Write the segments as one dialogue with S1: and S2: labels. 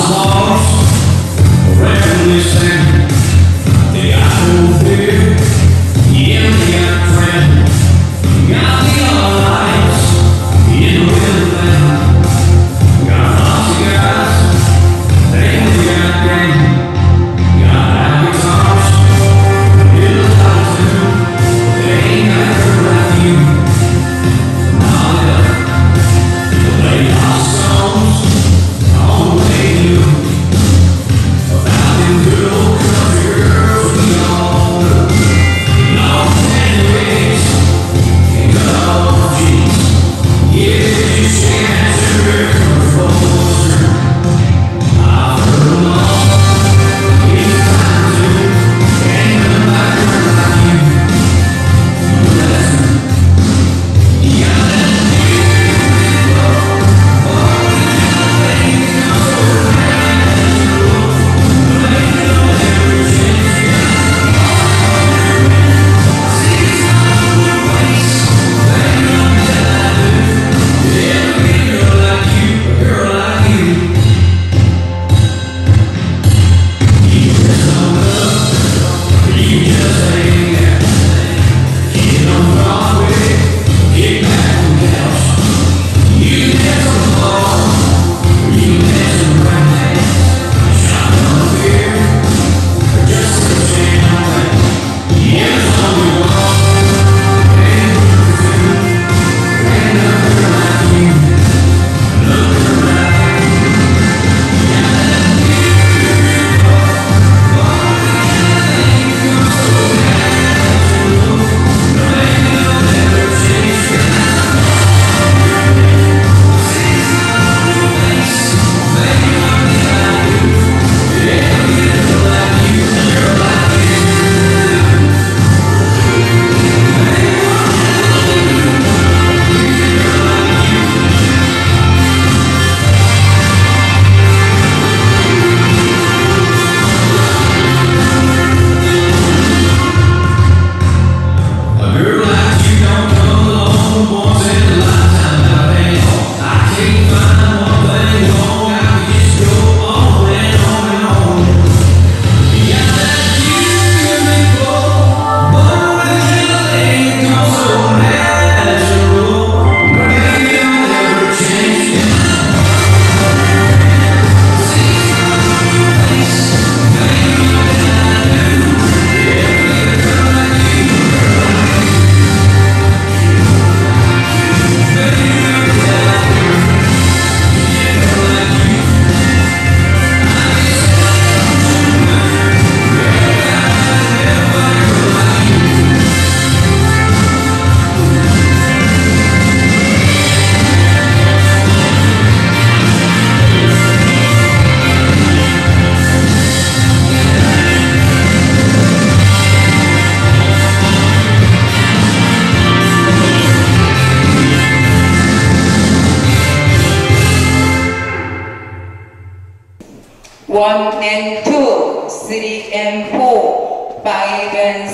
S1: 1 and 2, 3 and 4, 5 and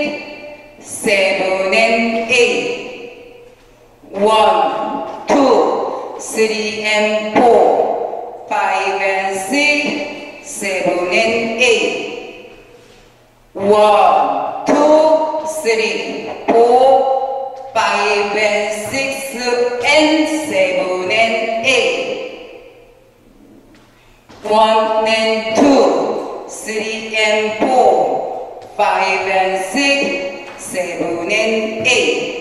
S1: 6, 7 and 8. 1, 2, 3 and 4, 5 and 6, 7 and 8. 1, 2, 3, 4, 5 and 6 and 7 and 8. 1 and 2, 3 and 4, 5 and 6, 7 and 8.